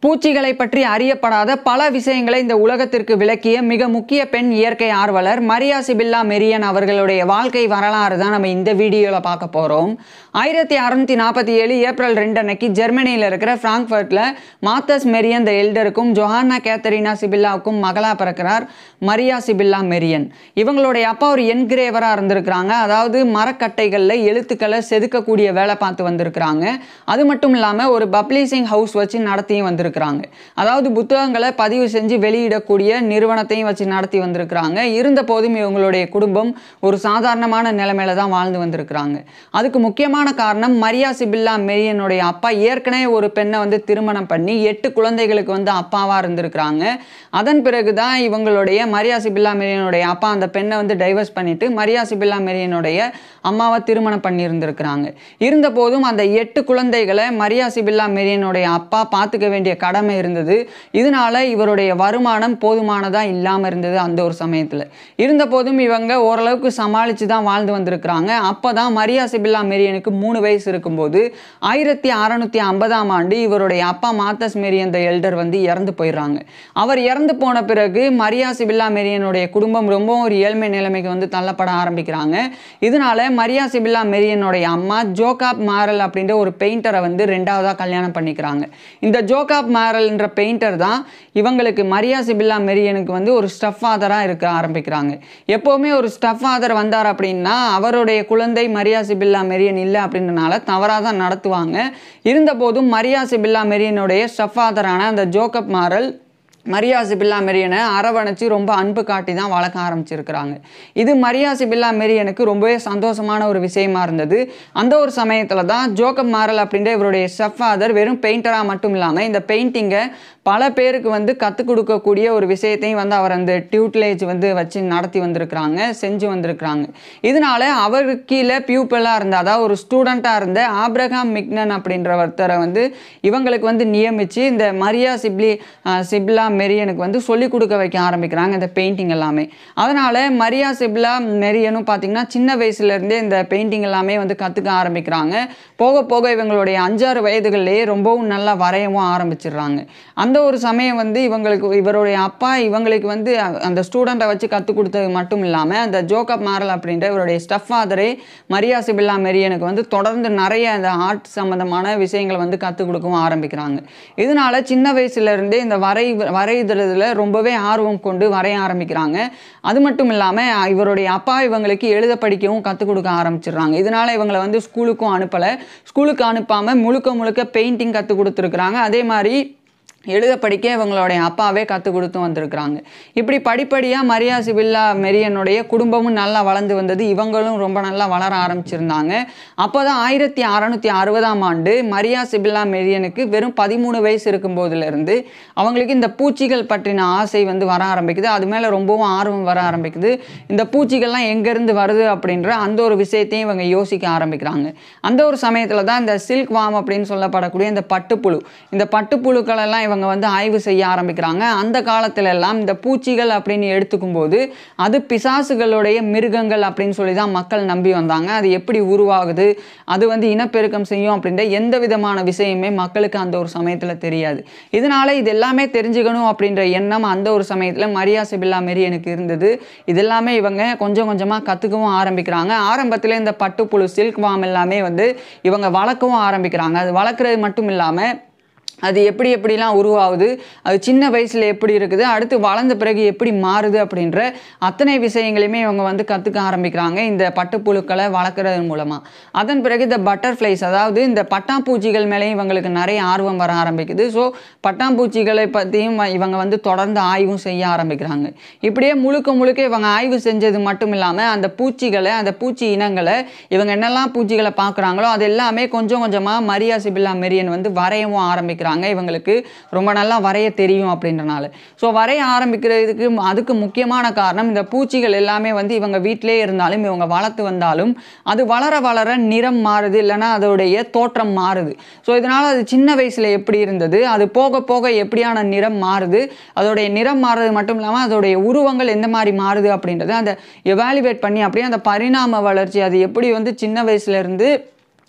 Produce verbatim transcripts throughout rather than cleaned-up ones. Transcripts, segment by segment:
பூச்சிகளை பற்றி அறியப்படாத பல விஷயங்களை இந்த உலகத்திற்கு விளக்கிய மிக முக்கிய பெண் இயற்கை ஆர்வலர் மரியா சிபில்லா மெரியன் அவர்களுடைய வாழ்க்கை வரலாறு தான் நம்ம இந்த வீடியோவில் பார்க்க போகிறோம். ஆயிரத்தி அறுநூத்தி நாற்பத்தி ஏழு ஏப்ரல் ரெண்டு அன்னைக்கு ஜெர்மனியில் இருக்கிற ஃப்ராங்க்ஃபர்ட்டில் மாத்தஸ் மெரியன் த எல்டருக்கும் ஜொஹானா கேத்தரினா சிபில்லாவுக்கும் மகளாக பிறக்கிறார் மரியா சிபில்லா மெரியன். இவங்களுடைய அப்பா ஒரு என்கிரேவராக இருந்திருக்கிறாங்க. அதாவது மரக்கட்டைகளில் எழுத்துக்களை செதுக்கக்கூடிய வேலை பார்த்து வந்திருக்கிறாங்க. அது மட்டும் இல்லாமல் ஒரு பப்ளிஷிங் ஹவுஸ் வச்சு நடத்தியும் வந்திருக்கிறாங்க. அதாவது புத்தகங்களை பதிவு செஞ்சு வெளியிடக்கூடிய நிறுவனத்தையும் வச்சு நடத்தி வந்திருக்கிறாங்க. இருந்த போதும் இவங்களுடைய குடும்பம் ஒரு சாதாரணமான நிலைமையில தான் வாழ்ந்து வந்திருக்கிறாங்க. அதுக்கு முக்கியமான காரணம் மரியா சிபில்லா மெரியனுடைய அப்பா ஏற்கனவே ஒரு பெண்ணை வந்து திருமணம் பண்ணி எட்டு குழந்தைகளுக்கு வந்து அப்பாவா இருந்திருக்கிறாங்க. அதன் பிறகுதான் இவங்களுடைய மரியா சிபில்லா மெரியனுடைய அப்பா அந்த பெண்ணை வந்து டைவர்ஸ் பண்ணிட்டு மரியா சிபில்லா மெரியனுடைய அம்மாவை திருமணம் பண்ணி இருந்திருக்கிறாங்க. இருந்த போதும் அந்த எட்டு குழந்தைகளை மரியா சிபில்லா மெரியனுடைய அப்பா பார்த்துக்க வேண்டிய கடமை இருந்தது. இதனால இவருடைய வருமானம் போதுமானதா இல்லாமல் இருந்தது. அந்த ஒரு சமயத்தில் இருந்த போதும் இவங்க ஓரளவுக்கு சமாளித்து தான் வாழ்ந்து வந்திருக்கிறாங்க. அப்போதான் மரியா சிபில்லா மெரியனுக்கு மூணு வயசு இருக்கும்போது ஆயிரத்தி அறுநூத்தி ஐம்பதாம் ஆண்டு இவருடைய அப்பா மாத்தஸ் மெரியன் த எல்டர் வந்து இறந்து போயிடுறாங்க. அவர் இறந்து போன பிறகு மரியா சிபில்லா மெரியனுடைய குடும்பம் ரொம்ப ஒரு ஏழ்மை நிலைமைக்கு வந்து தள்ளப்பட ஆரம்பிக்கிறாங்க. இதனால மரியா சிபில்லா மெரியனுடைய அம்மா ஜோகாப் மாரல் அப்படின்ற ஒரு பெயிண்டரை வந்து ரெண்டாவதா கல்யாணம் பண்ணிக்கிறாங்க. இந்த ஜோகாப் மாரல் என்ற பெயிண்டர் தான் இவங்களுக்கு மரியா சிபில்லா மெரியனுக்கு வந்து ஒரு ஸ்டெப் ஃபாதராக இருக்க ஆரம்பிக்கிறாங்க. எப்போவுமே ஒரு ஸ்டெப் ஃபாதர் வந்தார் அப்படின்னா அவருடைய குழந்தை மரியா சிபில்லா மெரியன் இல்லை அப்படின்றனால தவறாக தான் நடத்துவாங்க. இருந்த போதும் மரியா சிபில்லா மெரியனுடைய ஸ்டெப் ஃபாதரான அந்த ஜோகப் மாரல் மரியா சிபில்லா மெரியனை அரவணைச்சு ரொம்ப அன்பு காட்டி தான் வளர்க்க ஆரம்பிச்சிருக்கிறாங்க. இது மரியா சிபில்லா மெரியனுக்கு ரொம்பவே சந்தோஷமான ஒரு விஷயமா இருந்தது. அந்த ஒரு சமயத்தில் தான் ஜோகப் மாரல் அப்படின்ற இவருடைய ஸ்டெப் ஃபாதர் வெறும் பெயிண்டராக மட்டும் இல்லாமல் இந்த பெயிண்டிங்கை பல பேருக்கு வந்து கற்றுக் கொடுக்கக்கூடிய ஒரு விஷயத்தையும் வந்து அவர் அந்த டியூட்லேஜ் வந்து வச்சு நடத்தி வந்திருக்கிறாங்க, செஞ்சு வந்திருக்கிறாங்க. இதனால அவருக்கு கீழே பியூப்பிளாக இருந்த அதாவது ஒரு ஸ்டூடெண்ட்டாக இருந்த ஆப்ரஹாம் மிக்னன் அப்படின்ற ஒருத்தரை வந்து இவங்களுக்கு வந்து நியமித்து இந்த மரியா சிப்லி சிபில்லா மெரியனுக்கு வந்து சொல்லிக் கொடுக்க வைக்க ஆரம்பிக்கிறாங்க இந்த பெயிண்டிங் எல்லாமே. அதனால் மரியா சிபில்லா மெரியனும் பார்த்திங்கன்னா சின்ன வயசுலேருந்தே இந்த பெயிண்டிங் எல்லாமே வந்து கற்றுக்க ஆரம்பிக்கிறாங்க. போக போக இவங்களுடைய அஞ்சாறு வயதுகள்லேயே ரொம்பவும் நல்லா வரையவும் ஆரம்பிச்சிடுறாங்க. அந்த ஒரு சமயம் வந்து இவங்களுக்கு இவருடைய அப்பா இவங்களுக்கு வந்து அந்த ஸ்டூடெண்ட்டை வச்சு கற்றுக் கொடுத்தது மட்டும் இல்லாமல் அந்த ஜோகப் மாரல் அப்படின்ற இவருடைய ஸ்டெப் ஃபாதரே மரியா சிபில்லா மெரியனுக்கு வந்து தொடர்ந்து நிறைய அந்த ஆர்ட் சம்மந்தமான விஷயங்களை வந்து கற்றுக் கொடுக்கவும் ஆரம்பிக்கிறாங்க. இதனால சின்ன வயசுலேருந்தே இந்த வரை வரைதலில் ரொம்பவே ஆர்வம் கொண்டு வரைய ஆரம்பிக்கிறாங்க. அது மட்டும் இல்லாமல் இவருடைய அப்பா இவங்களுக்கு எழுத படிக்கவும் கற்றுக் கொடுக்க ஆரம்பிச்சிடுறாங்க. இதனால இவங்களை வந்து ஸ்கூலுக்கும் அனுப்பலை. ஸ்கூலுக்கு அனுப்பாமல் முழுக்க முழுக்க பெயிண்டிங் கற்றுக் கொடுத்துருக்குறாங்க. அதே மாதிரி எழுத படிக்க இவங்களுடைய அப்பாவே கற்றுக் கொடுத்து வந்திருக்கிறாங்க. இப்படி படிப்படியாக மரியா சிபில்லா மெரியனுடைய குடும்பமும் நல்லா வளர்ந்து வந்தது. இவங்களும் ரொம்ப நல்லா வளர ஆரம்பிச்சிருந்தாங்க. அப்போ தான் ஆயிரத்தி அறநூற்றி அறுபதாம் ஆண்டு மரியா சிபில்லா மெரியனுக்கு வெறும் பதிமூணு வயசு இருக்கும்போதுலேருந்து அவங்களுக்கு இந்த பூச்சிகள் பற்றின ஆசை வந்து வர ஆரம்பிக்குது. அது மேலே ரொம்பவும் ஆர்வம் வர ஆரம்பிக்குது. இந்த பூச்சிகள்லாம் எங்கேருந்து வருது அப்படின்ற அந்த ஒரு விஷயத்தையும் இவங்க யோசிக்க ஆரம்பிக்கிறாங்க. அந்த ஒரு சமயத்தில் தான் இந்த சில்க் வாம் அப்படின்னு சொல்லப்படக்கூடிய இந்த பட்டுப்புழு இந்த பட்டுப்புழுக்களெல்லாம் இவங்க வந்து ஆய்வு செய்ய ஆரம்பிக்கிறாங்க. அந்த காலத்துல எல்லாம் இந்த பூச்சிகள் அப்படின்னு எடுத்துக்கும் போது அது பிசாசுகளுடைய மிருகங்கள் அப்படின்னு சொல்லி தான் மக்கள் நம்பி வந்தாங்க. அது எப்படி உருவாகுது, அது வந்து இனப்பெருக்கம் செய்யும் அப்படின்ற எந்த விதமான விஷயமே மக்களுக்கு அந்த ஒரு சமயத்தில் தெரியாது. இதனால இது எல்லாமே தெரிஞ்சுக்கணும் அப்படின்ற எண்ணம் அந்த ஒரு சமயத்தில் மரியா சிபில்லா மெரியனுக்கு இருந்தது. இதெல்லாமே இவங்க கொஞ்சம் கொஞ்சமாக கற்றுக்கவும் ஆரம்பிக்கிறாங்க. ஆரம்பத்தில் இந்த பட்டுப்புழு சில்க் வாம் எல்லாமே வந்து இவங்க வளர்க்கவும் ஆரம்பிக்கிறாங்க. அது வளர்க்குறது மட்டும் இல்லாமல் அது எப்படி எப்படிலாம் உருவாகுது, அது சின்ன வயசில் எப்படி இருக்குது, அடுத்து வளர்ந்த பிறகு எப்படி மாறுது அப்படின்ற அத்தனை விஷயங்களையுமே இவங்க வந்து கற்றுக்க ஆரம்பிக்கிறாங்க இந்த பட்டுப்புழுக்களை வளர்க்குறது மூலமாக. அதன் பிறகு இந்த பட்டர்ஃப்ளைஸ் அதாவது இந்த பட்டாம்பூச்சிகள் மேலேயும் இவங்களுக்கு நிறைய ஆர்வம் வர ஆரம்பிக்குது. ஸோ பட்டாம்பூச்சிகளை பற்றியும் இவங்க வந்து தொடர்ந்து ஆய்வும் செய்ய ஆரம்பிக்கிறாங்க. இப்படியே முழுக்க முழுக்க இவங்க ஆய்வு செஞ்சது மட்டும் இல்லாமல் அந்த பூச்சிகளை அந்த பூச்சி இனங்களை இவங்க என்னெல்லாம் பூச்சிகளை பார்க்குறாங்களோ அது எல்லாமே கொஞ்சம் கொஞ்சமாக மரியா சிபில்லா மெரியன் வந்து வரையவும் ஆரம்பிக்கிறாங்க. இவங்களுக்கு ரொம்ப நல்லா வரைய தெரியும் அப்படின்றனால. ஸோ வரைய ஆரம்பிக்கிறதுக்கு அதுக்கு முக்கியமான காரணம் இந்த பூச்சிகள் எல்லாமே வந்து இவங்க வீட்டிலே இருந்தாலும் இவங்க வளர்த்து வந்தாலும் அது வளர வளர நிறம் மாறுது, இல்லைன்னா அதோடைய தோற்றம் மாறுது. ஸோ இதனால் அது சின்ன வயசில் எப்படி இருந்தது, அது போக போக எப்படியான நிறம் மாறுது, அதோடைய நிறம் மாறுறது மட்டும் இல்லாமல் அதோடைய உருவங்கள் எந்த மாதிரி மாறுது அப்படின்றத அந்த எவாலுவேட் பண்ணி அப்படியே அந்த பரிணாம வளர்ச்சி அது எப்படி வந்து சின்ன வயசுலேருந்து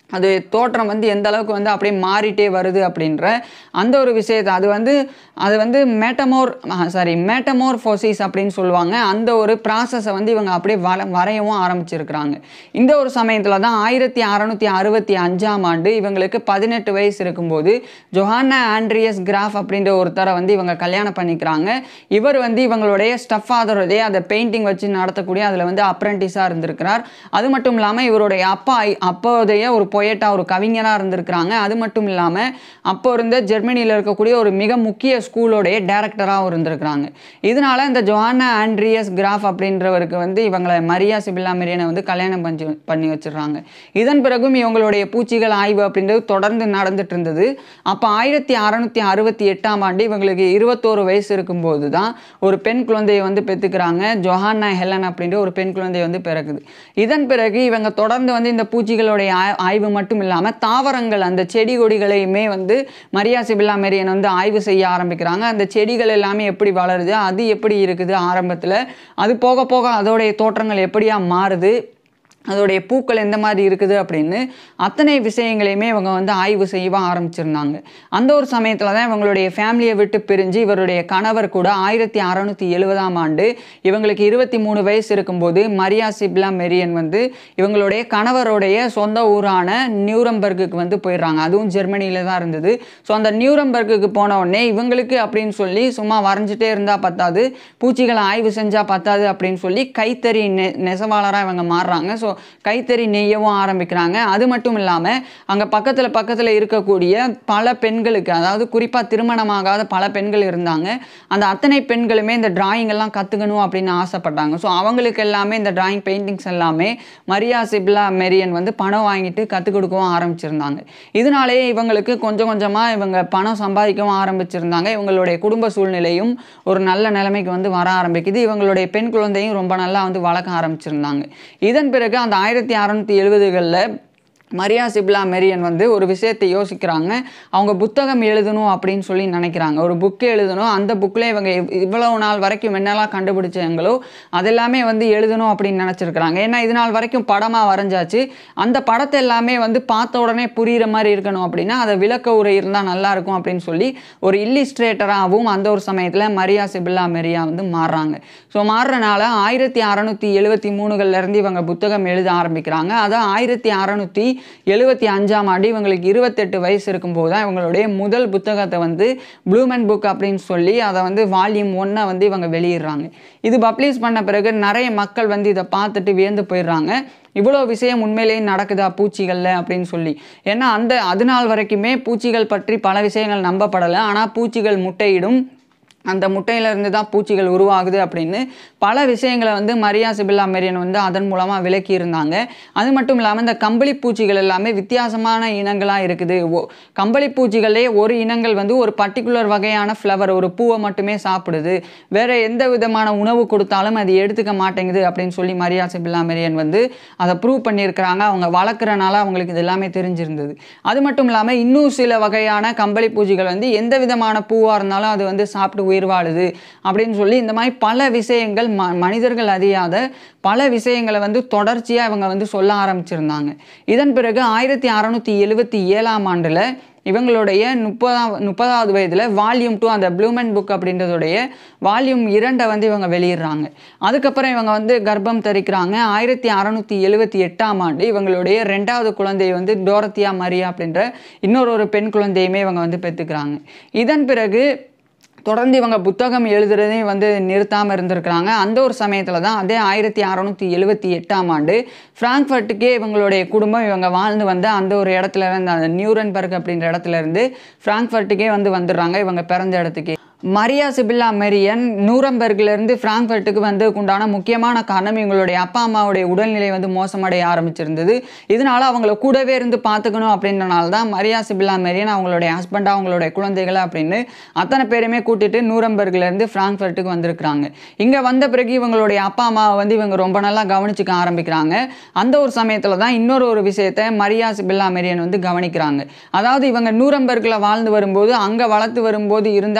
அது தோற்றம் வந்து எந்த அளவுக்கு வந்து அப்படியே மாறிட்டே வருது அப்படின்ற அந்த ஒரு விஷயத்தை அது வந்து அது வந்து மேட்டமோர் சாரி மேட்டமோர்ஃபோசிஸ் அப்படின்னு சொல்லுவாங்க. அந்த ஒரு ப்ராசஸை வந்து இவங்க அப்படியே வர வரையவும் ஆரம்பிச்சிருக்கிறாங்க. இந்த ஒரு சமயத்தில் தான் ஆயிரத்தி அறநூற்றி அறுபத்தி அஞ்சாம் ஆண்டு இவங்களுக்கு பதினெட்டு வயசு இருக்கும்போது ஜொஹான்னா ஆண்ட்ரியஸ் கிராஃப் அப்படின்ற ஒருத்தரை வந்து இவங்க கல்யாணம் பண்ணிக்கிறாங்க. இவர் வந்து இவங்களுடைய ஸ்டெப் ஃபாதருடைய அந்த பெயிண்டிங் வச்சு நடத்தக்கூடிய அதில் வந்து அப்ரெண்டிஸாக இருந்திருக்கிறார். அது மட்டும் இல்லாமல் இவருடைய அப்பா அப்போதைய ஒரு பொயட்டா ஒரு கவிஞராக இருந்திருக்கிறாங்க. அது மட்டும் இல்லாமல் அப்போ இருந்த ஜெர்மனியில் இருக்கக்கூடிய ஒரு மிக முக்கிய ஸ்கூலோடைய டைரக்டராகவும் இருந்திருக்கிறாங்க. இதனால இந்த ஜொஹான்னா ஆண்ட்ரியஸ் கிராஃப் அப்படின்றவருக்கு வந்து இவங்களை மரியா சிபில்லா மெரியனை வந்து கல்யாணம் பண்ணி பண்ணி வச்சிடுறாங்க. இதன் பிறகும் இவங்களுடைய பூச்சிகள் ஆய்வு அப்படின்றது தொடர்ந்து நடந்துட்டு இருந்தது. அப்போ ஆயிரத்தி அறநூற்றி அறுபத்தி எட்டாம் ஆண்டு இவங்களுக்கு இருபத்தோரு வயசு இருக்கும்போது தான் ஒரு பெண் குழந்தையை வந்து பெற்றுக்கிறாங்க. ஜொஹான்னா ஹெலன் அப்படின்ற ஒரு பெண் குழந்தை வந்து பிறகுது. இதன் பிறகு இவங்க தொடர்ந்து வந்து இந்த பூச்சிகளுடைய ஆய்வு மட்டும் இல்லாமல் தாவரங்கள் அந்த செடி கொடிகளையுமே வந்து மரியா சிபில்லா மெரியன் வந்து ஆய்வு செய்ய ஆரம்பிக்கிறாங்க. அந்த செடிகள் எல்லாமே எப்படி வளருது, அது எப்படி இருக்குது ஆரம்பத்தில், அது போக போக அதோடைய தோற்றங்கள் எப்படியா மாறுது, அதோடைய பூக்கள் எந்த மாதிரி இருக்குது அப்படின்னு அத்தனை விஷயங்களையுமே இவங்க வந்து ஆய்வு செய்ய ஆரம்பிச்சிருந்தாங்க. அந்த ஒரு சமயத்தில் தான் இவங்களுடைய ஃபேமிலியை விட்டு பிரிஞ்சு இவருடைய கணவர் கூட ஆயிரத்தி அறநூற்றி எழுபதாம் ஆண்டு இவங்களுக்கு இருபத்தி மூணு வயசு இருக்கும்போது மரியா சிபில்லா மெரியன் வந்து இவங்களுடைய கணவருடைய சொந்த ஊரான நியூரம்பர்குக்கு வந்து போயிடுறாங்க. அதுவும் ஜெர்மனியில் தான் இருந்தது. ஸோ அந்த நியூரம்பர்குக்கு போன உடனே இவங்களுக்கு அப்படின்னு சொல்லி சும்மா வரைஞ்சிட்டே இருந்தால் பத்தாது, பூச்சிகளை ஆய்வு செஞ்சால் பத்தாது அப்படின்னு சொல்லி கைத்தறி நெ நெசவாளராக இவங்க மாறுறாங்க. ஸோ கைத்தறி நெய்யவும் ஆரம்பிக்கிறாங்க. அது மட்டும் இல்லாமல் அங்கே பக்கத்தில் பக்கத்தில் இருக்கக்கூடிய பல பெண்களுக்கு, அதாவது குறிப்பாக திருமணமாகாத பல பெண்கள் இருந்தாங்க. அந்த அத்தனை பெண்களுமே இந்த டிராயிங் எல்லாம் கற்றுக்கணும் அப்படின்னு ஆசைப்பட்டாங்க. ஸோ அவங்களுக்கு எல்லாமே இந்த டிராயிங் பெயிண்டிங்ஸ் எல்லாமே மரியா சிபில்லா மெரியன் வந்து பணம் வாங்கிட்டு கற்றுக் கொடுக்கவும் ஆரம்பிச்சிருந்தாங்க. இதனாலேயே இவங்களுக்கு கொஞ்சம் கொஞ்சமாக இவங்க பணம் சம்பாதிக்கவும் ஆரம்பிச்சிருந்தாங்க. இவங்களுடைய குடும்ப சூழ்நிலையும் ஒரு நல்ல நிலைமைக்கு வந்து வர ஆரம்பிக்குது. இவங்களுடைய பெண் குழந்தையும் ரொம்ப நல்லா வந்து வளர்க்க ஆரம்பிச்சிருந்தாங்க. இதன் பிறகு அந்த ஆயிரத்தி அறநூற்றி எழுபதுகளில் மரியா சிபில்லா மெரியன் வந்து ஒரு விஷயத்தை யோசிக்கிறாங்க. அவங்க புத்தகம் எழுதணும் அப்படின்னு சொல்லி நினைக்கிறாங்க. ஒரு புக்கு எழுதணும், அந்த புக்கில் இவங்க இவ்வளவு நாள் வரைக்கும் என்னெல்லாம் கண்டுபிடிச்சாங்களோ அதெல்லாமே வந்து எழுதணும் அப்படின்னு நினச்சிருக்கிறாங்க. ஏன்னா இது நாள் வரைக்கும் படமாக வரைஞ்சாச்சு, அந்த படத்தை எல்லாமே வந்து பார்த்த உடனே புரிகிற மாதிரி இருக்கணும் அப்படின்னா அதை விளக்க உரை இருந்தால் நல்லாயிருக்கும் அப்படின்னு சொல்லி ஒரு இல்லிஸ்ட்ரேட்டராகவும் அந்த ஒரு சமயத்தில் மரியா சிபில்லா மெரியா வந்து மாறுறாங்க. ஸோ மாறுறனால ஆயிரத்தி அறநூற்றி எழுபத்தி மூணுகள்லேருந்து இவங்க புத்தகம் எழுத ஆரம்பிக்கிறாங்க. அதான் ஆயிரத்தி அறநூற்றி எழுபத்தி அஞ்சாம் ஆண்டு இவங்களுக்கு இருபத்தெட்டு வயசு இருக்கும்போது தான் இவங்களுடைய முதல் புத்தகத்தை வந்து ப்ளூமன் புக் அப்படின்னு சொல்லி அதை வந்து வால்யூம் ஒன்னை வந்து இவங்க வெளியிடுறாங்க. இது பப்ளிஷ் பண்ண பிறகு நிறைய மக்கள் வந்து இதை பார்த்துட்டு வியந்து போயிடுறாங்க. இவ்வளோ விஷயம் உண்மையிலேயே நடக்குதா பூச்சிகளில் அப்படின்னு சொல்லி. ஏன்னா அந்த அது நாள் வரைக்குமே பூச்சிகள் பற்றி பல விஷயங்கள் நம்பப்படலை. ஆனால் பூச்சிகள் முட்டையிடும், அந்த முட்டையிலிருந்து தான் பூச்சிகள் உருவாகுது அப்படின்னு பல விஷயங்களை வந்து மரியா சிபில்லா மெரியன் வந்து அதன் மூலமாக விளக்கி இருந்தாங்க. அது மட்டும் இல்லாமல் இந்த கம்பளி பூச்சிகள் எல்லாமே வித்தியாசமான இனங்களாக இருக்குது. ஓ கம்பளி பூச்சிகளே ஒரு இனங்கள் வந்து ஒரு பர்டிகுலர் வகையான ஃப்ளவர், ஒரு பூவை மட்டுமே சாப்பிடுது, வேறு எந்த விதமான உணவு கொடுத்தாலும் அது எடுத்துக்க மாட்டேங்குது அப்படின்னு சொல்லி மரியா சிபில்லா மெரியன் வந்து அதை ப்ரூவ் பண்ணியிருக்கிறாங்க. அவங்க வளர்க்குறனால அவங்களுக்கு இது எல்லாமே தெரிஞ்சிருந்தது. அது மட்டும் இல்லாமல் இன்னும் சில வகையான கம்பளி பூச்சிகள் வந்து எந்த விதமான பூவாக இருந்தாலும் அது வந்து சாப்பிட்டு உயிர் வாழுது அப்படின்னு சொல்லி இந்த மாதிரி பல விஷயங்கள் ம மனிதர்கள் அறியாத பல விஷயங்களை வந்து தொடர்ச்சியாக இவங்க வந்து சொல்ல ஆரம்பிச்சிருந்தாங்க. இதன் பிறகு ஆயிரத்தி அறநூற்றி எழுபத்தி ஏழாம் ஆண்டில் இவங்களுடைய முப்பதாம் முப்பதாவது வயதில் வால்யூம் டூ அந்த ப்ளூமன் புக் அப்படின்றதுடைய வால்யூம் இரண்டை வந்து இவங்க வெளியிடுறாங்க. அதுக்கப்புறம் இவங்க வந்து கர்ப்பம் தரிக்கிறாங்க. ஆயிரத்தி அறநூற்றி எழுபத்தி எட்டாம் ஆண்டு இவங்களுடைய ரெண்டாவது குழந்தையை வந்து டோரத்தியா மரியா அப்படின்ற இன்னொரு ஒரு பெண் குழந்தையுமே இவங்க வந்து பெற்றுக்கிறாங்க. இதன் பிறகு தொடர்ந்து இவங்க புத்தகம் எழுதுறதையும் வந்து நிறுத்தாமல் இருந்திருக்கிறாங்க. அந்த ஒரு சமயத்தில் தான் அதே ஆயிரத்தி அறநூற்றி எழுபத்தி எட்டாம் ஆண்டு ஃப்ராங்க்ஃபர்ட்டுக்கே இவங்களுடைய குடும்பம் இவங்க வாழ்ந்து வந்த அந்த ஒரு இடத்துல இருந்து, அந்த நியூரன்பர்க் அப்படின்ற இடத்துல இருந்து ஃப்ராங்க்ஃபர்ட்டுக்கே வந்து வந்துடுறாங்க இவங்க பிறந்த இடத்துக்கே. மரியா சிபில்லா மெரியன் நூரம்பர்க்லேருந்து ஃப்ராங்க்ஃபர்ட்டுக்கு வந்து உண்டான முக்கியமான காரணம் இவங்களுடைய அப்பா அம்மாவுடைய உடல்நிலை வந்து மோசமடைய ஆரம்பிச்சிருந்தது. இதனால அவங்கள கூடவே இருந்து பார்த்துக்கணும் அப்படின்றனால தான் மரியா சிபில்லா மெரியன் அவங்களுடைய ஹஸ்பண்டாக அவங்களுடைய குழந்தைகளை அப்படின்னு அத்தனை பேருமே கூட்டிட்டு நூரம்பர்க்லேருந்து ஃப்ராங்க்ஃபர்ட்டுக்கு வந்திருக்கிறாங்க. இங்கே வந்த பிறகு இவங்களுடைய அப்பா அம்மாவை வந்து இவங்க ரொம்ப நல்லா கவனிச்சுக்க ஆரம்பிக்கிறாங்க. அந்த ஒரு சமயத்தில் தான் இன்னொரு ஒரு விஷயத்தை மரியா சிபில்லா மெரியன் வந்து கவனிக்கிறாங்க. அதாவது இவங்க நூரம்பர்க்கில் வாழ்ந்து வரும்போது அங்கே வளர்த்து வரும்போது இருந்த அந்த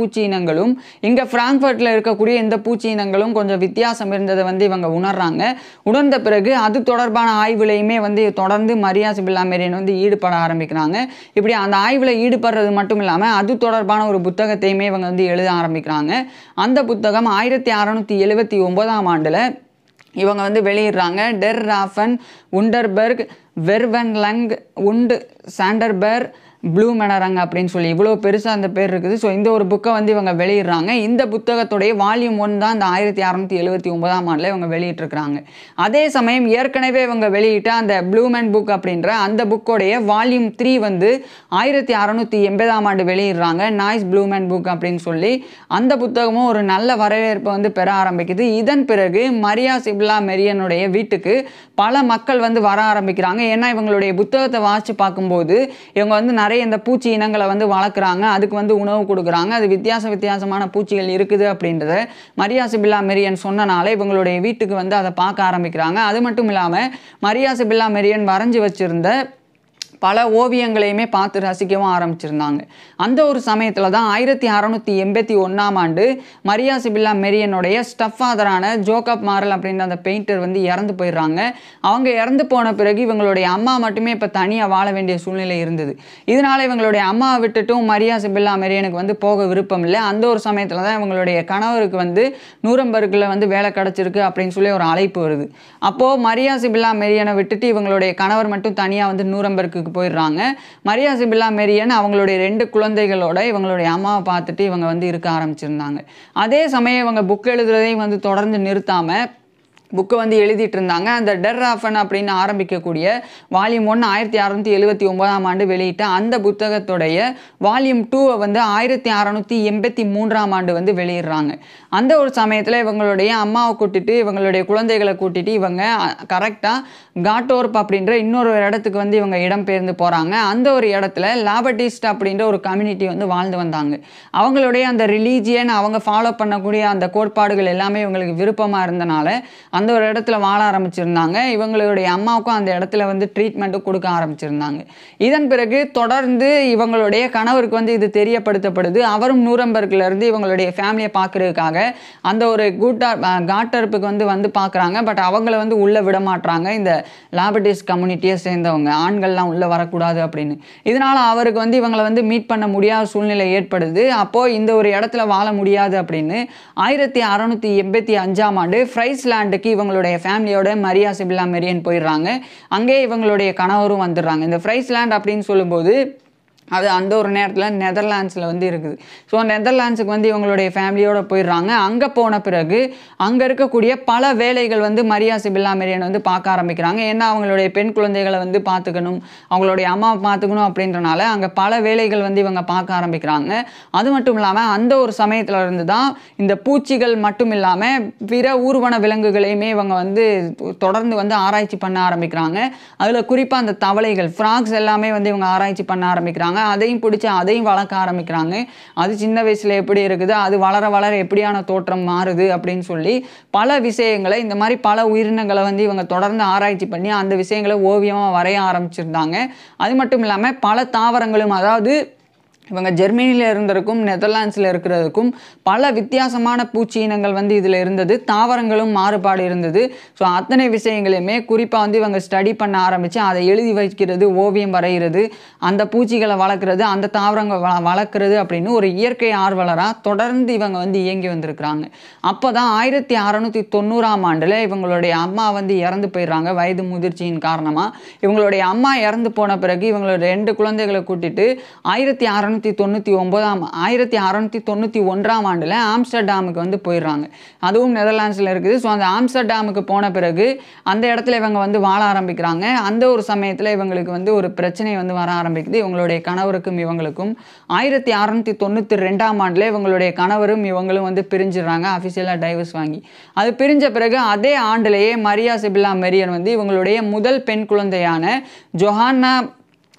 பூச்சி இனங்களும் இங்கே ஃப்ராங்க்ஃபர்ட்டில் இருக்கக்கூடிய இந்த பூச்சி இனங்களும் கொஞ்சம் வித்தியாசம் இருந்ததை வந்து இவங்க உணர்றாங்க. உணர்ந்த பிறகு அது தொடர்பான ஆய்வுலையுமே வந்து தொடர்ந்து மரியா சிபில்லா மெரியன் வந்து ஈடுபட ஆரம்பிக்கிறாங்க. இப்படி அந்த ஆய்வில் ஈடுபடுறது மட்டும் இல்லாமல் அது தொடர்பான ஒரு புத்தகத்தையுமே இவங்க வந்து எழுத ஆரம்பிக்கிறாங்க. அந்த புத்தகம் ஆயிரத்தி அறநூற்றி எழுபத்தி ஒன்பதாம் ஆண்டில் இவங்க வந்து வெளியிடுறாங்க. டெர் ராஃபன் உண்டர்பர்க் வெர்வன்லங் உண்டு சாண்டர்பர் ப்ளூமெனரங் அப்படின்னு சொல்லி இவ்வளோ பெருசாக அந்த பேர் இருக்குது. ஸோ இந்த ஒரு புக்கை வந்து இவங்க வெளியிடுறாங்க. இந்த புத்தகத்துடைய வால்யூம் ஒன் தான் இந்த ஆயிரத்தி அறநூற்றி எழுபத்தி ஒன்பதாம் ஆண்டில் இவங்க வெளியிட்டிருக்கிறாங்க. அதே சமயம் ஏற்கனவே இவங்க வெளியிட்ட அந்த ப்ளூமென் புக் அப்படின்ற அந்த புக்கோடைய வால்யூம் த்ரீ வந்து ஆயிரத்தி அறநூற்றி எண்பதாம் ஆண்டு வெளியிடுறாங்க. நாய்ஸ் ப்ளூமென் புக் அப்படின்னு சொல்லி அந்த புத்தகமும் ஒரு நல்ல வரவேற்பை வந்து பெற ஆரம்பிக்குது. இதன் பிறகு மரியா சிபில்லா மெரியனுடைய வீட்டுக்கு பல மக்கள் வந்து வர ஆரம்பிக்கிறாங்க. ஏன்னா இவங்களுடைய புத்தகத்தை வாசித்து பார்க்கும்போது இவங்க வந்து நிறைய இந்த பூச்சி இனங்களை வந்து வளர்க்குறாங்க, அதுக்கு வந்து உணவு கொடுக்குறாங்க, அது வித்தியாச வித்தியாசமான பூச்சிகள் இருக்குது அப்படின்றத மரியா சிபில்லா மெரியன் சொன்னனால இவங்களுடைய வீட்டுக்கு வந்து அதை பார்க்க ஆரம்பிக்கிறாங்க. அது மட்டும் இல்லாமல் மரியா சிபில்லா மெரியன் வரைஞ்சி வச்சிருந்த பல ஓவியங்களையுமே பார்த்து ரசிக்கவும் ஆரம்பிச்சிருந்தாங்க. அந்த ஒரு சமயத்தில் தான் ஆயிரத்தி அறநூற்றி எண்பத்தி ஒன்றாம் ஆண்டு மரியா சிபில்லா மெரியனுடைய ஸ்டெப் ஃபாதரான ஜோக்கப் மாரல் அப்படின்ற அந்த பெயிண்டர் வந்து இறந்து போயிடுறாங்க. அவங்க இறந்து போன பிறகு இவங்களுடைய அம்மா மட்டுமே இப்போ தனியாக வாழ வேண்டிய சூழ்நிலை இருந்தது. இதனால் இவங்களுடைய அம்மாவை விட்டுட்டும் மரியா சிபில்லா மெரியனுக்கு வந்து போக விருப்பம் இல்லை. அந்த ஒரு சமயத்தில் தான் இவங்களுடைய கணவருக்கு வந்து நூரம்பர்கில் வந்து வேலை கிடச்சிருக்கு அப்படின்னு சொல்லி ஒரு அழைப்பு வருது. அப்போது மரியா சிபில்லா மெரியனை விட்டுட்டு இவங்களுடைய கணவர் மட்டும் தனியாக வந்து நூரம்பர்க்கு போயிடுறாங்க. மரியா சிபில்லா மெரியன் அவங்களுடைய ரெண்டு குழந்தைகளோட இவங்களுடைய அம்மாவை பார்த்துட்டு இவங்க வந்து இருக்க ஆரம்பிச்சிருந்தாங்க. அதே சமயம் இவங்க புக் எழுதுறதையும் வந்து தொடர்ந்து நிறுத்தாம புக்கை வந்து எழுதிட்டு இருந்தாங்க. அந்த டெர் ராஃபன் அப்படின்னு ஆரம்பிக்கக்கூடிய வால்யூம் ஒன் ஆயிரத்தி அறநூற்றி எழுபத்தி ஒன்பதாம் ஆண்டு வெளியிட்ட அந்த புத்தகத்துடைய வால்யூம் டூவை வந்து ஆயிரத்தி அறநூற்றி எண்பத்தி மூன்றாம் ஆண்டு வந்து வெளியிடுறாங்க. அந்த ஒரு சமயத்தில் இவங்களுடைய அம்மாவை கூட்டிட்டு இவங்களுடைய குழந்தைகளை கூட்டிட்டு இவங்க கரெக்டாக காட்டோர்ப் அப்படின்ற இன்னொரு இடத்துக்கு வந்து இவங்க இடம்பெயர்ந்து போகிறாங்க. அந்த ஒரு இடத்துல லாபட்டிஸ்ட் அப்படின்ற ஒரு கம்யூனிட்டி வந்து வாழ்ந்து வந்தாங்க. அவங்களுடைய அந்த ரிலீஜியன் அவங்க ஃபாலோ பண்ணக்கூடிய அந்த கோட்பாடுகள் எல்லாமே இவங்களுக்கு விருப்பமாக இருந்தனால அந்த ஒரு இடத்துல வாழ ஆரம்பிச்சிருந்தாங்க. இவங்களுடைய அம்மாவுக்கும் அந்த இடத்துல வந்து ட்ரீட்மெண்ட்டும் கொடுக்க ஆரம்பிச்சிருந்தாங்க. இதன் பிறகு தொடர்ந்து இவங்களுடைய கணவருக்கு வந்து இது தெரியப்படுத்தப்படுது. அவரும் நூரம்பர்க்ல இருந்து இவங்களுடைய ஃபேமிலியை பார்க்கறதுக்காக அந்த ஒரு கூட்டா காட்டர்ப்புக்கு வந்து வந்து பார்க்குறாங்க. பட் அவங்கள வந்து உள்ளே விட மாட்டாங்க. இந்த லாபட்டிஸ் கம்யூனிட்டியை சேர்ந்தவங்க ஆண்கள்லாம் உள்ளே வரக்கூடாது அப்படின்னு. இதனால் அவருக்கு வந்து இவங்களை வந்து மீட் பண்ண முடியாத சூழ்நிலை ஏற்படுது. அப்போது இந்த ஒரு இடத்துல வாழ முடியாது அப்படின்னு ஆயிரத்தி அறநூற்றி எண்பத்தி அஞ்சாம் ஆண்டு ஃப்ரைஸ்லாண்டுக்கு இவங்களுடைய ஃபேமிலியோட மரியா சிபில்லா மெரியன் போயிடுறாங்க. அங்கே இவங்களுடைய கணவரும் வந்துடுறாங்க. இந்த ஃப்ரைஸ்லாண்ட் அப்படின்னு சொல்லும்போது அது அந்த ஒரு நேரத்தில் நெதர்லாண்ட்ஸில் வந்து இருக்குது. ஸோ நெதர்லாண்ட்ஸுக்கு வந்து இவங்களுடைய ஃபேமிலியோடு போயிடுறாங்க. அங்கே போன பிறகு அங்கே இருக்கக்கூடிய பல வேலைகள் வந்து மரியா சிபில்லா மெரியன் வந்து பார்க்க ஆரம்பிக்கிறாங்க. ஏன்னா அவங்களுடைய பெண் குழந்தைகளை வந்து பார்த்துக்கணும், அவங்களுடைய அம்மாவை பார்த்துக்கணும் அப்படின்றனால அங்கே பல வேலைகள் வந்து இவங்க பார்க்க ஆரம்பிக்கிறாங்க. அது மட்டும் இல்லாமல் அந்த ஒரு சமயத்தில் இருந்து தான் இந்த பூச்சிகள் மட்டும் இல்லாமல் பிற ஊர்வன விலங்குகளையுமே இவங்க வந்து தொடர்ந்து வந்து ஆராய்ச்சி பண்ண ஆரம்பிக்கிறாங்க. அதில் குறிப்பாக அந்த தவளைகள் ஃப்ராக்ஸ் எல்லாமே வந்து இவங்க ஆராய்ச்சி பண்ண ஆரம்பிக்கிறாங்க. அதையும் பிடிச்சி அதையும் வளர்க்க ஆரம்பிக்கிறாங்க. அது சின்ன வயசுல எப்படி இருக்குது, அது வளர வளர எப்படியான தோற்றம் மாறுது அப்படின்னு சொல்லி பல விஷயங்களை இந்த மாதிரி பல உயிரினங்களை வந்து இவங்க தொடர்ந்து ஆராய்ச்சி பண்ணி அந்த விஷயங்களை ஓவியமாக வரைய ஆரம்பிச்சிருந்தாங்க. அது மட்டும் இல்லாமல் பல தாவரங்களும், அதாவது இவங்க ஜெர்மனியில் இருந்ததுக்கும் நெதர்லாண்ட்ஸில் இருக்கிறதுக்கும் பல வித்தியாசமான பூச்சி இனங்கள் வந்து இதில் இருந்தது. தாவரங்களும் மாறுபாடு இருந்தது. ஸோ அத்தனை விஷயங்களையுமே குறிப்பாக வந்து இவங்க ஸ்டடி பண்ண ஆரம்பித்து அதை எழுதி வைக்கிறது, ஓவியம் வரைகிறது, அந்த பூச்சிகளை வளர்க்குறது, அந்த தாவரங்கள் வ வளர்க்குறது அப்படின்னு ஒரு இயற்கை ஆர்வலராக தொடர்ந்து இவங்க வந்து இயங்கி வந்திருக்கிறாங்க. அப்போ தான் ஆயிரத்தி அறநூற்றி தொண்ணூறாம் ஆண்டில் இவங்களுடைய அம்மா வந்து இறந்து போயிடுறாங்க வயது முதிர்ச்சியின் காரணமாக. இவங்களுடைய அம்மா இறந்து போன பிறகு இவங்களுடைய ரெண்டு குழந்தைகளை கூட்டிட்டு ஆயிரத்தி அறநூற்றி தொண்ணூற்றி ஒன்பதாம் ஆயிரத்தி அறநூற்றி தொண்ணூற்றி ஒன்றாம் ஆண்டில் ஆம்ஸ்டர்டாமுக்கு வந்து போயிடுறாங்க. அதுவும் நெதர்லாண்ட்ஸில் இருக்குது. ஸோ அந்த ஆம்ஸ்டர்டாமுக்கு போன பிறகு அந்த இடத்துல இவங்க வந்து வாழ ஆரம்பிக்கிறாங்க. அந்த ஒரு சமயத்தில் இவங்களுக்கு வந்து ஒரு பிரச்சனை வந்து வர ஆரம்பிக்குது. இவங்களுடைய கணவருக்கும் இவங்களுக்கும் ஆயிரத்தி அறநூற்றி தொண்ணூற்றி ரெண்டாம் ஆண்டில் இவங்களுடைய கணவரும் இவங்களும் வந்து பிரிஞ்சிடுறாங்க, அஃபிஷியலாக டைவர்ஸ் வாங்கி. அது பிரிஞ்ச பிறகு அதே ஆண்டிலேயே மரியா சிபில்லா மெரியன் வந்து இவங்களுடைய முதல் பெண் குழந்தையான ஜொஹான்னா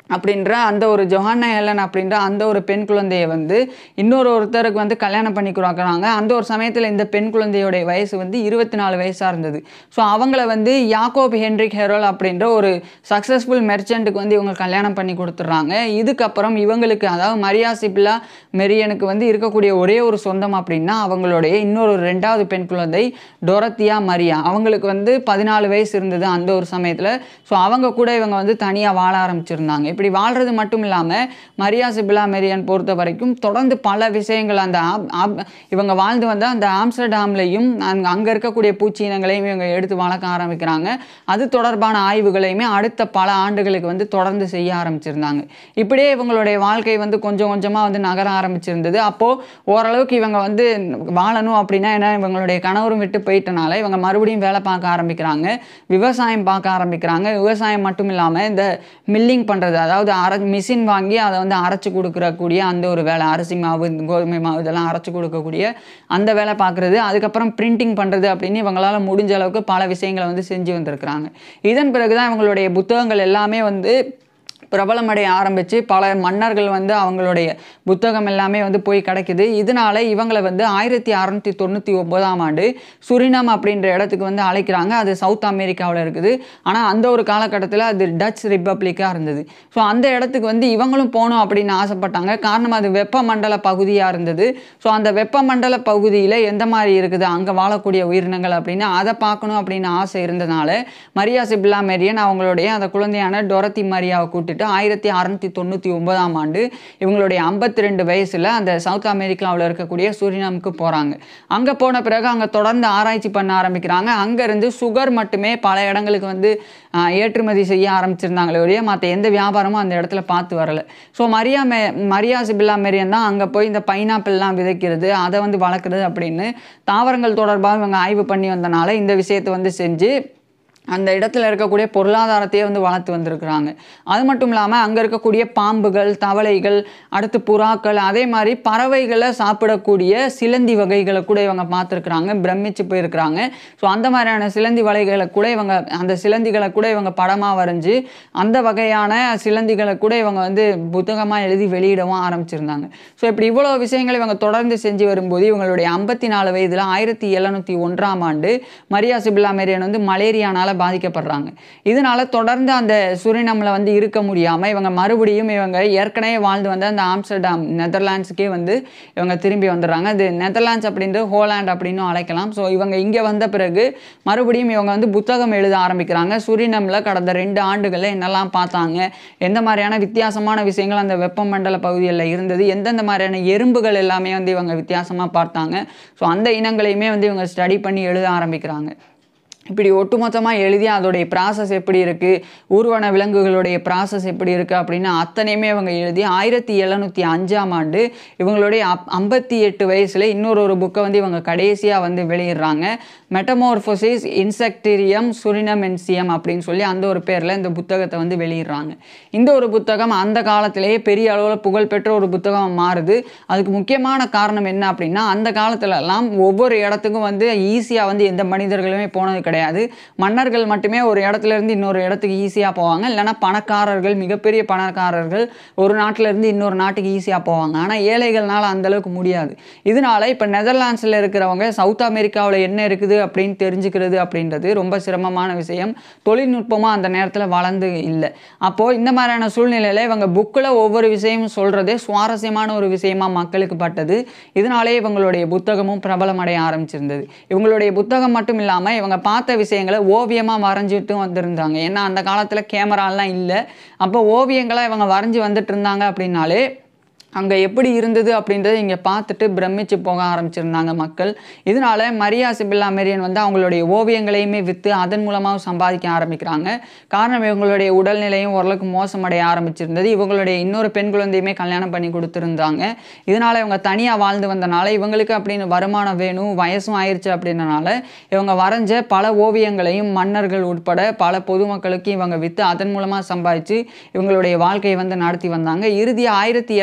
அப்படின்ற அந்த ஒரு ஜொஹானா ஹெலன் அப்படின்ற அந்த ஒரு பெண் குழந்தையை வந்து இன்னொரு ஒருத்தருக்கு வந்து கல்யாணம் பண்ணி கொடுக்குறாங்க. அந்த ஒரு சமயத்தில் இந்த பெண் குழந்தையோடைய வயசு வந்து இருபத்தி நாலு வயசாக இருந்தது. ஸோ அவங்கள வந்து யாக்கோப் ஹென்ரிக் ஹெரோல் அப்படின்ற ஒரு சக்ஸஸ்ஃபுல் மெர்ச்சன்ட்டுக்கு வந்து இவங்க கல்யாணம் பண்ணி கொடுத்துட்றாங்க. இதுக்கப்புறம் இவங்களுக்கு அதாவது மரியா சிபில்லா மெரியனுக்கு வந்து இருக்கக்கூடிய ஒரே ஒரு சொந்தம் அப்படின்னா அவங்களுடைய இன்னொரு ரெண்டாவது பெண் குழந்தை டொரத்தியா மரியா. அவங்களுக்கு வந்து பதினாலு வயசு இருந்தது அந்த ஒரு சமயத்தில். ஸோ அவங்க கூட இவங்க வந்து தனியாக வாழ ஆரம்பிச்சிருந்தாங்க. இப்படி வாழ்றது மட்டும் இல்லாமல் மரியா சிபில்லா மெரியன் பொறுத்த வரைக்கும் தொடர்ந்து பல விஷயங்கள் அந்த இவங்க வாழ்ந்து வந்த அந்த ஆம்ஸ்டர்டாம்லையும் அங்கே அங்கே இருக்கக்கூடிய பூச்சி இனங்களையும் இவங்க எடுத்து வளர்க்க ஆரம்பிக்கிறாங்க. அது தொடர்பான ஆய்வுகளையுமே அடுத்த பல ஆண்டுகளுக்கு வந்து தொடர்ந்து செய்ய ஆரம்பிச்சிருந்தாங்க. இப்படியே இவங்களுடைய வாழ்க்கை வந்து கொஞ்சம் கொஞ்சமாக வந்து நகர ஆரம்பிச்சிருந்தது. அப்போது ஓரளவுக்கு இவங்க வந்து வாழணும் அப்படின்னா ஏன்னா இவங்களுடைய கணவரும் விட்டு போயிட்டனால இவங்க மறுபடியும் வேலை பார்க்க ஆரம்பிக்கிறாங்க, விவசாயம் பார்க்க ஆரம்பிக்கிறாங்க. விவசாயம் மட்டும் இல்லாமல் இந்த மில்லிங் பண்ணுறது அதாவது அரை மிஷின் வாங்கி அதை வந்து அரைச்சி கொடுக்குறக்கூடிய அந்த ஒரு வேலை, அரிசி மாவு கோதுமை மாவு இதெல்லாம் அரைச்சி கொடுக்கக்கூடிய அந்த வேலை பார்க்குறது, அதுக்கப்புறம் பிரிண்டிங் பண்ணுறது அப்படின்னு இவங்களால் முடிஞ்ச அளவுக்கு பல விஷயங்களை வந்து செஞ்சு வந்திருக்கிறாங்க. இதன் பிறகு தான் இவங்களுடைய புத்தகங்கள் எல்லாமே வந்து பிரபலமடைய ஆரம்பித்து பல மன்னர்கள் வந்து அவங்களுடைய புத்தகம் எல்லாமே வந்து போய் கிடைக்குது. இதனால இவங்களை வந்து ஆயிரத்தி அறநூற்றி தொண்ணூற்றி ஒன்பதாம் ஆண்டு சுரினாம் அப்படின்ற இடத்துக்கு வந்து அழைக்கிறாங்க. அது சவுத் அமெரிக்காவில் இருக்குது. ஆனால் அந்த ஒரு காலகட்டத்தில் அது டச் ரிப்பப்ளிக்காக இருந்தது. ஸோ அந்த இடத்துக்கு வந்து இவங்களும் போகணும் அப்படின்னு ஆசைப்பட்டாங்க. காரணம் அது வெப்பமண்டல பகுதியாக இருந்தது. ஸோ அந்த வெப்பமண்டல பகுதியில் எந்த மாதிரி இருக்குது அங்கே வாழக்கூடிய உயிரினங்கள் அப்படின்னு அதை பார்க்கணும் அப்படின்னு ஆசை இருந்ததுனால மரியா சிபில்லா மெரியன் அவங்களுடைய அந்த குழந்தையான டொரத்தி மரியாவை கூட்டிட்டு ஆயிரத்தி அறுநூற்றி தொண்ணூற்றி ஒன்பதாம் ஆண்டு இவங்களுடைய ஐம்பத்தி ரெண்டு வயசுல அந்த சவுத் அமெரிக்காவில் இருக்கக்கூடிய சூரினாமுக்கு போறாங்க. அங்க போன பிறகு அங்க தொடர்ந்து ஆராய்ச்சி பண்ண ஆரம்பிக்கிறாங்க. அங்க இருந்து சுகர் மட்டுமே பல இடங்களுக்கு வந்து ஏற்றுமதி செய்ய ஆரம்பிச்சிருந்தாங்களே ஒழிய மற்ற எந்த வியாபாரமும் அந்த இடத்துல பார்த்து வரல. ஸோ மரியா மெ மரியா சிபில்லா மெரியன் தான் அங்கே போய் இந்த பைனாப்பிள்லாம் விதைக்கிறது, அதை வந்து வளர்க்குறது அப்படின்னு தாவரங்கள் தொடர்பாக இவங்க ஆய்வு பண்ணி வந்தனால இந்த விஷயத்தை வந்து செஞ்சு அந்த இடத்துல இருக்கக்கூடிய பொருளாதாரத்தையே வந்து வளர்த்து வந்திருக்கிறாங்க. அது மட்டும் இல்லாமல் அங்கே இருக்கக்கூடிய பாம்புகள், தவளைகள், அடுத்து புறாக்கள், அதே மாதிரி பறவைகளை சாப்பிடக்கூடிய சிலந்தி வகைகளை கூட இவங்க பார்த்துருக்குறாங்க, பிரமிச்சு போயிருக்கிறாங்க. ஸோ அந்த மாதிரியான சிலந்தி வகைகளை கூட இவங்க அந்த சிலந்திகளை கூட இவங்க படமாக வரைஞ்சி அந்த வகையான சிலந்திகளை கூட இவங்க வந்து புத்தகமாக எழுதி வெளியிடவும் ஆரம்பிச்சிருந்தாங்க. ஸோ இப்படி இவ்வளோ விஷயங்கள் இவங்க தொடர்ந்து செஞ்சு வரும்போது இவங்களுடைய ஐம்பத்தி நாலு வயதில் ஆயிரத்தி எழுநூற்றி ஒன்றாம் ஆண்டு மரியா சிபில்லா மெரியன் வந்து மலேரியானால் பாதிக்கப்படுறாங்க. இதனால தொடர்ந்து அந்த சூரினாமில் வந்து இருக்க முடியாமல் இவங்க மறுபடியும் இவங்க ஏற்கனவே வாழ்ந்து வந்த அந்த ஆம்ஸ்டர்டாம் நெதர்லாண்ட்ஸுக்கே வந்து இவங்க திரும்பி வந்துடுறாங்க. அது நெதர்லாண்ட்ஸ் அப்படின்றது ஹோலாண்ட் அப்படின்னு அழைக்கலாம். ஸோ இவங்க இங்கே வந்த பிறகு மறுபடியும் இவங்க வந்து புத்தகம் எழுத ஆரம்பிக்கிறாங்க. சூரினாமில் கடந்த ரெண்டு ஆண்டுகளில் என்னெல்லாம் பார்த்தாங்க, எந்த மாதிரியான வித்தியாசமான விஷயங்கள் அந்த வெப்பமண்டல பகுதிகளில் இருந்தது, எந்தெந்த மாதிரியான எறும்புகள் எல்லாமே வந்து இவங்க வித்தியாசமாக பார்த்தாங்க. ஸோ அந்த இனங்களையுமே வந்து இவங்க ஸ்டடி பண்ணி எழுத ஆரம்பிக்கிறாங்க. இப்படி ஒட்டுமொத்தமாக எழுதி அதோடைய ப்ராசஸ் எப்படி இருக்குது, ஊர்வன விலங்குகளுடைய ப்ராசஸ் எப்படி இருக்குது அப்படின்னு அத்தனையுமே இவங்க எழுதி ஆயிரத்தி எழுநூற்றி அஞ்சாம் ஆண்டு இவங்களுடைய ஐம்பத்தி எட்டு வயசில் இன்னொரு ஒரு புக்கை வந்து இவங்க கடைசியாக வந்து வெளியிடுறாங்க. மெட்டமோர்ஃபோசிஸ் இன்செக்டீரியம் சுரினமென்சியம் அப்படின்னு சொல்லி அந்த ஒரு பேரில் இந்த புத்தகத்தை வந்து வெளியிடுறாங்க. இந்த ஒரு புத்தகம் அந்த காலத்திலேயே பெரிய அளவில் புகழ்பெற்ற ஒரு புத்தகம் மாறுது. அதுக்கு முக்கியமான காரணம் என்ன அப்படின்னா அந்த காலத்துலலாம் ஒவ்வொரு இடத்துக்கும் வந்து ஈஸியாக வந்து எந்த மனிதர்களுமே போனது கிடையாது. கிடையாது. மன்னர்கள் மட்டுமே ஒரு இடத்துல இருந்து இன்னொரு இடத்துக்கு ஈஸியாக போவாங்க. இல்லைனா பணக்காரர்கள், மிகப்பெரிய பணக்காரர்கள் ஒரு நாட்டில் இருந்து இன்னொரு நாட்டுக்கு ஈஸியாக போவாங்க. ஆனால் ஏழைகள்னால அந்தளவுக்கு முடியாது. இதனால இப்போ நெதர்லாண்ட்ஸில் இருக்கிறவங்க சவுத் அமெரிக்காவில் என்ன இருக்குது அப்படின்னு தெரிஞ்சுக்கிறது அப்படின்றது ரொம்ப சிரமமான விஷயம். தொழில்நுட்பமாக அந்த நேரத்தில் வளர்ந்து இல்லை. அப்போது இந்த மாதிரியான சூழ்நிலையில் இவங்க புக்கில் ஒவ்வொரு விஷயமும் சொல்கிறதே சுவாரஸ்யமான ஒரு விஷயமா மக்களுக்கு பட்டது. இதனாலே இவங்களுடைய புத்தகமும் பிரபலமடைய ஆரம்பிச்சிருந்தது. இவங்களுடைய புத்தகம் மட்டும் இல்லாமல் இவங்க பார்த்த விஷயங்களை ஓவியமாக வரைஞ்சிட்டு வந்திருந்தாங்க. ஏன்னா அந்த காலத்தில் கேமராலாம் இல்லை. அப்போ ஓவியங்களை இவங்க வரைஞ்சி வந்துட்டு இருந்தாங்க அப்படின்னாலே அங்கே எப்படி இருந்தது அப்படின்றத இங்கே பார்த்துட்டு பிரமிச்சு போக ஆரம்பிச்சிருந்தாங்க மக்கள். இதனால மரியா சிபில்லா மெரியன் வந்து அவங்களுடைய ஓவியங்களையுமே விற்று அதன் மூலமாக சம்பாதிக்க ஆரம்பிக்கிறாங்க. காரணம் இவங்களுடைய உடல்நிலையும் ஓரளவுக்கு மோசமடைய ஆரம்பிச்சிருந்தது. இவங்களுடைய இன்னொரு பெண் குழந்தையுமே கல்யாணம் பண்ணி கொடுத்துருந்தாங்க. இதனால் இவங்க தனியாக வாழ்ந்து வந்தனால இவங்களுக்கு அப்படின்னு வருமானம் வேணும், வயசும் ஆயிடுச்சு அப்படின்றனால இவங்க வரைஞ்ச பல ஓவியங்களையும் மன்னர்கள் உட்பட பல பொதுமக்களுக்கு இவங்க விற்று அதன் மூலமாக சம்பாதிச்சு இவங்களுடைய வாழ்க்கையை வந்து நடத்தி வந்தாங்க. இறுதி ஆயிரத்தி எழுநூற்றி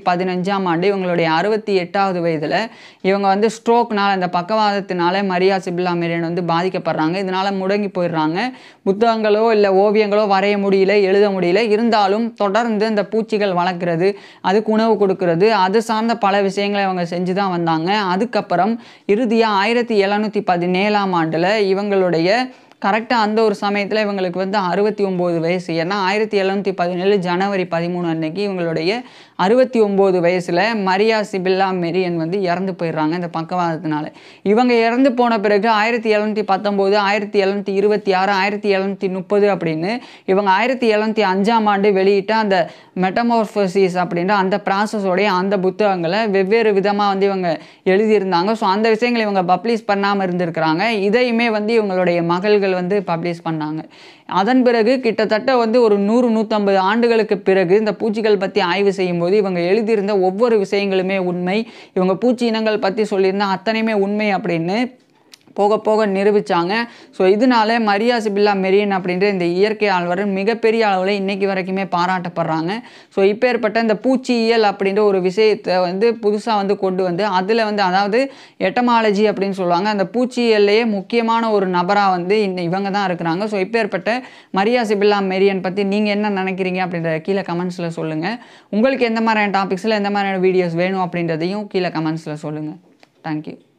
பதினஞ்சாம் ஆண்டு இவங்களுடைய அறுபத்தி எட்டாவது வயதில் இவங்க வந்து ஸ்ட்ரோக்னால் அந்த பக்கவாதத்தினால மரியா சிபில்லா மெரியன் வந்து பாதிக்கப்படுறாங்க. இதனால் முடங்கி போயிடுறாங்க. புத்தகங்களோ இல்லை ஓவியங்களோ வரைய முடியல, எழுத முடியல. இருந்தாலும் தொடர்ந்து இந்த பூச்சிகள் வளர்க்குறது, அதுக்கு உணவு கொடுக்கறது, அது சார்ந்த பல விஷயங்களை அவங்க செஞ்சு தான் வந்தாங்க. அதுக்கப்புறம் இறுதியாக ஆயிரத்தி எழுநூற்றி பதினேழாம் ஆண்டில் இவங்களுடைய கரெக்டாக அந்த ஒரு சமயத்தில் இவங்களுக்கு வந்து அறுபத்தி ஒம்பது வயசு. ஏன்னா ஆயிரத்தி எழுநூற்றி பதினேழு ஜனவரி பதிமூணு அன்னைக்கு இவங்களுடைய அறுபத்தி ஒம்பது வயசில் மரியா சிபில்லா மெரியன் வந்து இறந்து போயிடுறாங்க இந்த பக்கவாதத்தினால. இவங்க இறந்து போன பிறகு ஆயிரத்தி எழுநூற்றி பத்தொம்போது ஆயிரத்தி எழுநூற்றி இருபத்தி ஆறு ஆயிரத்தி எழுநூற்றி முப்பது அப்படின்னு இவங்க ஆயிரத்தி எழுநூற்றி அஞ்சாம் ஆண்டு வெளியிட்ட அந்த மெட்டமார்ஃபோசிஸ் அப்படின்ற அந்த ப்ராசஸோடைய அந்த புத்தகங்களை வெவ்வேறு விதமாக வந்து இவங்க எழுதியிருந்தாங்க. ஸோ அந்த விஷயங்களை இவங்க பப்ளிஷ் பண்ணாமல் இருந்திருக்கிறாங்க. இதையுமே வந்து இவங்களுடைய மகள்கள் வந்து பப்ளிஷ் பண்ணாங்க. அதன் பிறகு கிட்டத்தட்ட வந்து ஒரு நூறு நூற்றம்பது ஆண்டுகளுக்கு பிறகு இந்த பூச்சிகள் பற்றி ஆய்வு செய்யும் போது இவங்க எழுதியிருந்த ஒவ்வொரு விஷயங்களுமே உண்மை, இவங்க பூச்சி இனங்கள் பற்றி சொல்லியிருந்த அத்தனையுமே உண்மை அப்படின்னு போக போக நிரூபித்தாங்க. ஸோ இதனால மரியா சிபில்லா மெரியன் அப்படின்ற இந்த இயற்கை ஆழ்வர் மிகப்பெரிய அளவில் இன்றைக்கி வரைக்குமே பாராட்டப்படுறாங்க. ஸோ இப்போ ஏற்பட்ட இந்த பூச்சியியல் அப்படின்ற ஒரு விஷயத்தை வந்து புதுசாக வந்து கொண்டு வந்து அதில் வந்து அதாவது எட்டமாலஜி அப்படின்னு சொல்லுவாங்க, அந்த பூச்சியியல்லையே முக்கியமான ஒரு நபராக வந்து இந்த இவங்க தான் இருக்கிறாங்க. ஸோ இப்போ ஏற்பட்ட மரியா சிபில்லா மெரியன் பற்றி நீங்கள் என்ன நினைக்கிறீங்க அப்படின்ற கீழே கமெண்ட்ஸில் சொல்லுங்கள். உங்களுக்கு எந்த மாதிரியான டாபிக்ஸில் எந்த மாதிரியான வீடியோஸ் வேணும் அப்படின்றதையும் கீழே கமெண்ட்ஸில் சொல்லுங்கள். தேங்க்யூ.